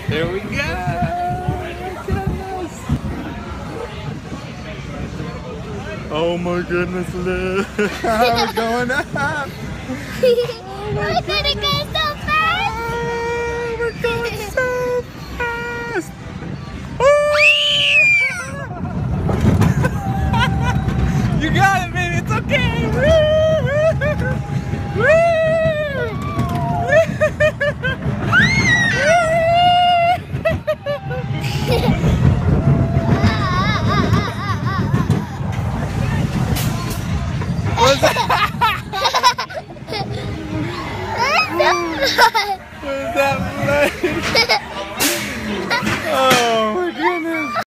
Here we go. Oh my goodness, look. We're going up. We're gonna go so fast. Oh, we're going so fast. You got it, baby. It's okay.